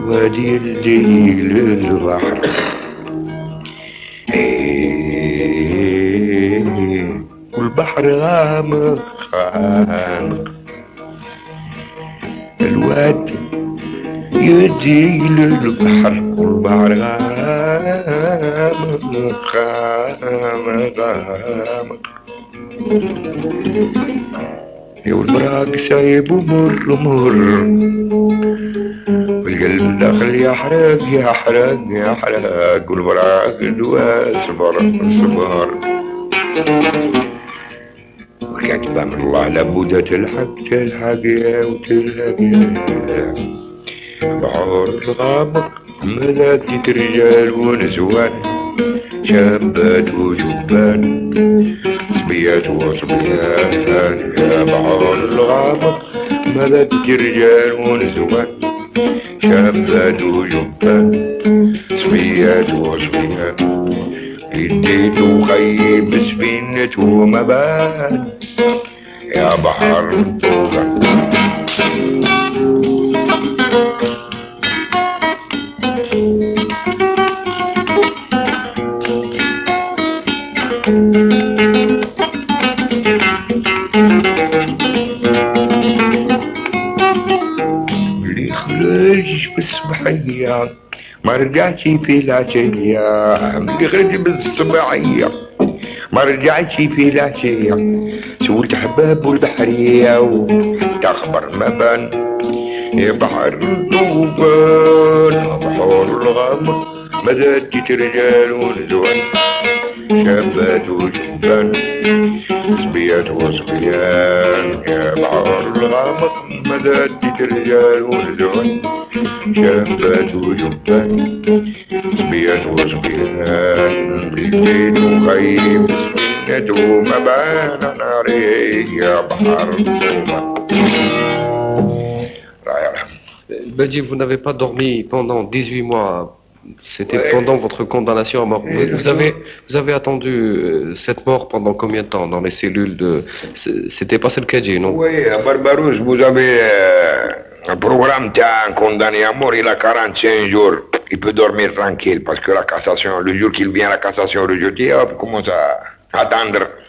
وادي الليل البحر والبحر غامق غامق الواد يدي للبحر والبحر غامق غامق غامق يا والبراق سايب ومر مر والقلب داخل يحرق يحرق يحرق والبراق دوا صبر صبر والكاتبة من الله لابد تلحق تلحق يا وتلحق يا بحر الغامق ملاكة رجال ونسوان شابات وشبان صبيات وصبيان يا بحر الغامق ملاكة رجال ونسوان شابات وشبان صبيات وصبيان اديت وخيب سفينة ومبان يا بحر الطوفان اللي خرج بالصبحية ما رجعش في العشية اللي خرج بالصبحية ما رجعش في العشية سولت حباب والبحرية وحتى خبر ما بان يا بحر الطوفان بحر الغامق مدد رجال ونزوان شابات وشبان صبيات وصبيان يا بحر الغامق مدد رجال ونزوان شابات وشبان صبيات وصبيان بالليل وخيم سفينة ومبان ناري يا بحر الطوفان. Badji, vous n'avez pas dormi pendant 18 mois. C'était pendant votre condamnation à mort. Vous avez attendu cette mort pendant combien de temps dans les cellules de... C'était pas le Kadji, non? Oui, à Barbarousse, vous avez un programme d'un condamné à mort, il a 45 jours. Il peut dormir tranquille parce que la cassation, le jour qu'il vient à la cassation, le jeudi, hop, il commence à attendre.